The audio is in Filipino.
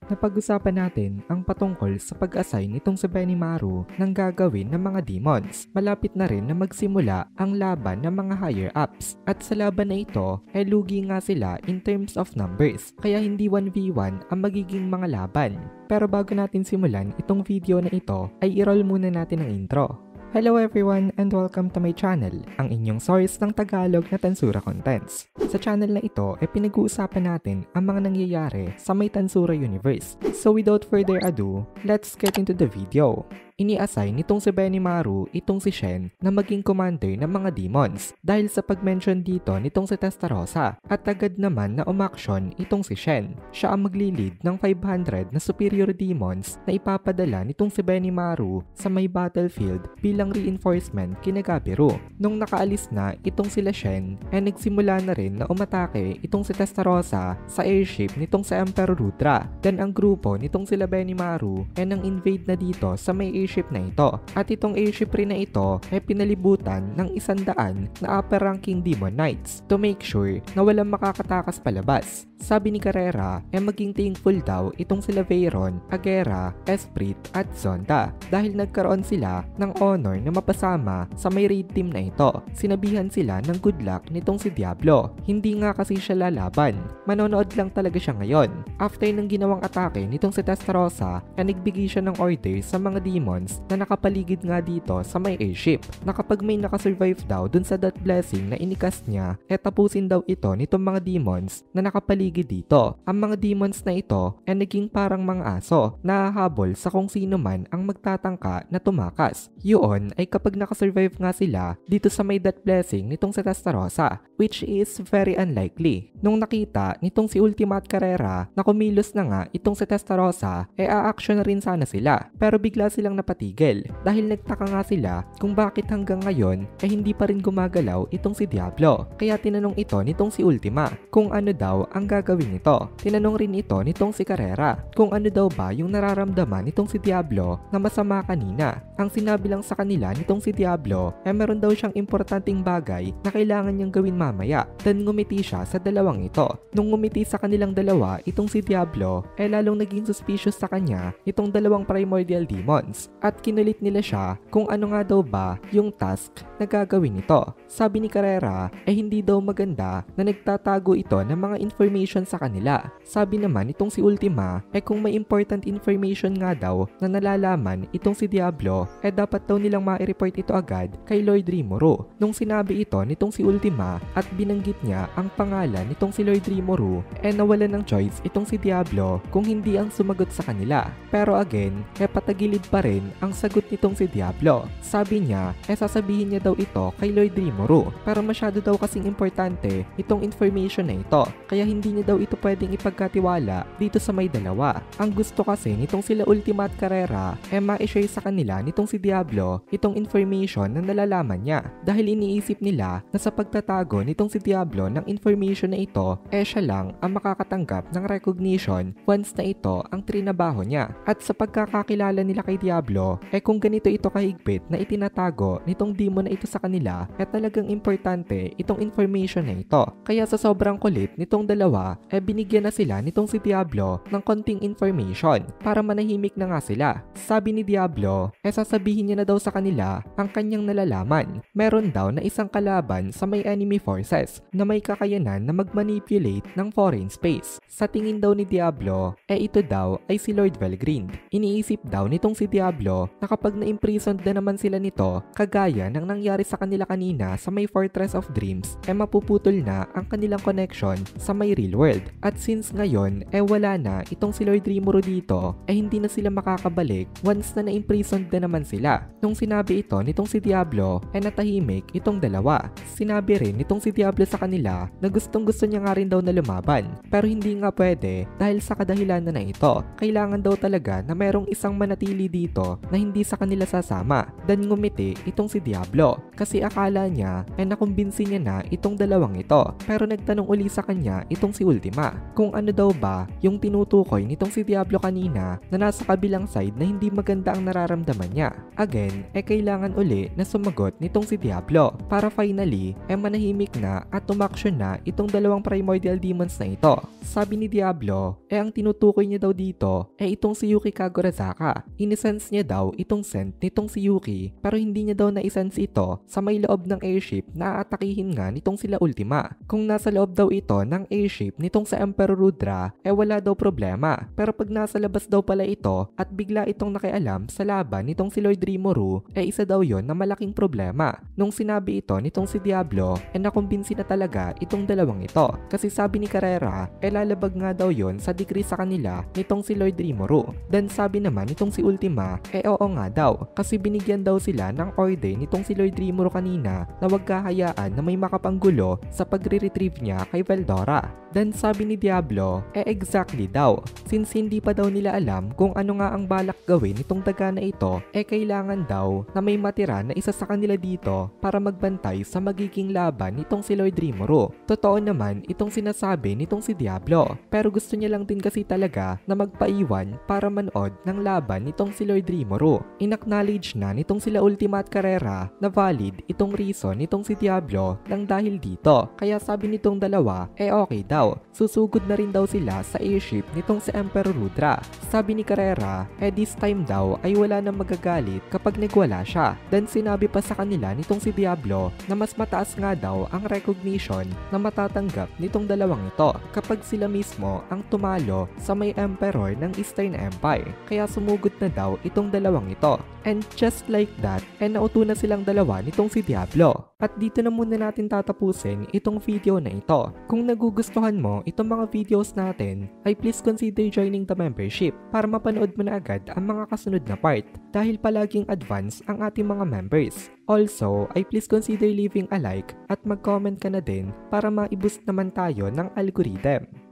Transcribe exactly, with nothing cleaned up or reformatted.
napag-usapan natin ang patungkol sa pag-assign nitong si Benimaru ng gagawin ng mga demons. Malapit na rin na magsimula ang laban ng mga higher ups at sa laban na ito ay lugi nga sila in terms of numbers kaya hindi one v one ang magiging mga laban. Pero bago natin simulan itong video na ito ay i-roll muna natin ang intro. Hello everyone and welcome to my channel, ang inyong source ng Tagalog na Tensura contents. Sa channel na ito ay pinag-uusapan natin ang mga nangyayari sa may Tensura universe. So without further ado, let's get into the video. Ini-assign nitong si Benimaru itong si Shen na maging commander ng mga demons dahil sa pag-mention dito nitong si Testarossa at agad naman na umaksyon itong si Shen. Siya ang magli-lead ng five hundred na superior demons na ipapadala nitong si Benimaru sa may battlefield bilang reinforcement kina Gabiru. Nung nakaalis na itong sila Shen ay nagsimula na rin na umatake itong si Testarossa sa airship nitong si Emperor Rudra. Then ang grupo nitong sila Benimaru ay nang invade na dito sa may airship airship na ito. At itong airship rin na ito ay pinalibutan ng isandaan na upper ranking demon knights to make sure na walang makakatakas palabas. Sabi ni Carrera ay maging thankful daw itong sila Veyron, Agera, Esprit at Zonda dahil nagkaroon sila ng honor na mapasama sa may raid team na ito. Sinabihan sila ng good luck nitong si Diablo. Hindi nga kasi siya lalaban. Manonood lang talaga siya ngayon. After ng ginawang atake nitong si Testarossa ay nagbigay siya ng order sa mga demons na nakapaligid nga dito sa may airship na kapag may nakasurvive daw dun sa that blessing na inikast niya ay tapusin daw ito nitong mga demons na nakapaligid dito. Ang mga demons na ito ay naging parang mga aso na hahabol sa kung sino man ang magtatangka na tumakas. Yun ay kapag nakasurvive nga sila dito sa may that blessing nitong si Testarossa, which is very unlikely. Nung nakita nitong si Ultima at Carrera na kumilos na nga itong si Testarossa ay a-action na rin sana sila pero bigla silang napatigil dahil nagtaka nga sila kung bakit hanggang ngayon ay hindi pa rin gumagalaw itong si Diablo. Kaya tinanong ito nitong si Ultima kung ano daw ang gagawin nito. Tinanong rin ito nitong si Carrera kung ano daw ba yung nararamdaman nitong si Diablo na masama kanina. Ang sinabi lang sa kanila nitong si Diablo ay meron daw siyang importanteng bagay na kailangan niyang gawin mamaya. Then ngumiti siya sa dalawang ito. Nung ngumiti sa kanilang dalawa itong si Diablo ay lalong naging suspicious sa kanya itong dalawang primordial demons at kinulit nila siya kung ano nga daw ba yung task na gagawin nito. Sabi ni Carrera ay hindi daw maganda na nagtatago ito ng mga information sa kanila. Sabi naman itong si Ultima ay kung may important information nga daw na nalalaman itong si Diablo ay dapat daw nilang ma-report ito agad kay Lord Rimuru. Nung sinabi ito nitong si Ultima at binanggit niya ang pangalan nitong si Lord Rimuru ay nawala ng choice itong si Diablo kung hindi ang sumagot sa kanila. Pero again ay patagilid pa rin ang sagot nitong si Diablo. Sabi niya ay sasabihin niya daw ito kay Lord Rimuru pero masyado daw kasing importante itong information na ito kaya hindi niya daw ito pwedeng ipagkatiwala dito sa may dalawa. Ang gusto kasi nitong sila Ultima at Carrera ay ma-share sa kanila nitong si Diablo itong information na nalalaman niya dahil iniisip nila na sa pagtatago nitong si Diablo ng information na ito eh siya lang ang makakatanggap ng recognition once na ito ang trinabaho niya. At sa pagkakakilala nila kay Diablo eh kung ganito ito kahigpit na itinatago nitong demon na ito sa kanila eh talagang importante itong information na ito. Kaya sa sobrang kulit nitong dalawa eh binigyan na sila nitong si Diablo ng konting information para manahimik na nga sila. Sabi ni Diablo eh sasabihin niya na daw sa kanila ang kanyang nalalaman. Meron daw na isang kalaban sa may enemy forces na may kakayanan na mag-manipulate ng foreign space. Sa tingin daw ni Diablo eh ito daw ay si Lord Velgrind. Iniisip daw nitong si Diablo na kapag na-imprisoned na naman sila nito kagaya ng nangyari sa kanila kanina sa may Fortress of Dreams eh mapuputol na ang kanilang connection sa may real world. At since ngayon eh wala na itong si Lord Rimuru dito eh hindi na sila makakabalik once na na-imprisoned na naman sila. Nung sinabi ito nitong si Diablo eh natahimik itong dalawa. Sinabi rin nitong si Diablo sa kanila na gustong gusto niya nga rin daw na lumaban pero hindi nga pwede dahil sa kadahilanan na ito. Kailangan daw talaga na merong isang manatili dito Diablo na hindi sa kanila sasama. Dan ngumiti itong si Diablo kasi akala niya ay nakumbinsi niya na itong dalawang ito. Pero nagtanong uli sa kanya itong si Ultima kung ano daw ba yung tinutukoy nitong si Diablo kanina na nasa kabilang side na hindi maganda ang nararamdaman niya. Again, eh kailangan uli na sumagot nitong si Diablo para finally eh manahimik na at tumaksyon na itong dalawang primordial demons na ito. Sabi ni Diablo, eh ang tinutukoy niya daw dito eh itong si Yuki Kagorazaka. Inisense niya daw itong scent nitong si Yuki pero hindi niya daw na-sense ito sa may loob ng airship na aatakihin nga nitong sila Ultima. Kung nasa loob daw ito ng airship nitong sa Emperor Rudra eh wala daw problema. Pero pag nasa labas daw pala ito at bigla itong nakialam sa laban nitong si Lord Rimuru eh isa daw yon na malaking problema. Nung sinabi ito nitong si Diablo eh nakumbinsi na talaga itong dalawang ito kasi sabi ni Carrera eh lalabag nga daw yon sa decree sa kanila nitong si Lord Rimuru. Then sabi naman nitong si Ultima eh oo nga daw kasi binigyan daw sila ng order nitong si Lord Rimuru kanina na wag kahayaan na may makapanggulo sa pagre-retrieve niya kay Veldora. Then sabi ni Diablo eh exactly daw since hindi pa daw nila alam kung ano nga ang balak gawin nitong daga na ito eh kailangan daw na may matira na isa sa kanila dito para magbantay sa magiging laban nitong si Lord Rimuru. Totoo naman itong sinasabi nitong si Diablo pero gusto niya lang din kasi talaga na magpaiwan para manood ng laban nitong si Lord Rimuru. Inacknowledge na nitong sila Ultima at Carrera na valid itong reason nitong si Diablo lang dahil dito. Kaya sabi nitong dalawa eh okay daw, susugod na rin daw sila sa airship nitong si Emperor Rudra. Sabi ni Carrera eh this time daw ay wala nang magagalit kapag nagwala siya. Then sinabi pa sa kanila nitong si Diablo na mas mataas nga daw ang recognition na matatanggap nitong dalawang ito kapag sila mismo ang tumalo sa may Emperor ng Eastern Empire. Kaya sumugod na daw itong dalawang ito. And just like that, eh nauto na silang dalawa nitong si Diablo. At dito na muna natin tatapusin itong video na ito. Kung nagugustuhan mo itong mga videos natin, ay please consider joining the membership para mapanood mo na agad ang mga kasunod na part dahil palaging advance ang ating mga members. Also, ay please consider leaving a like at mag-comment ka na din para ma-boost naman tayo ng algorithm.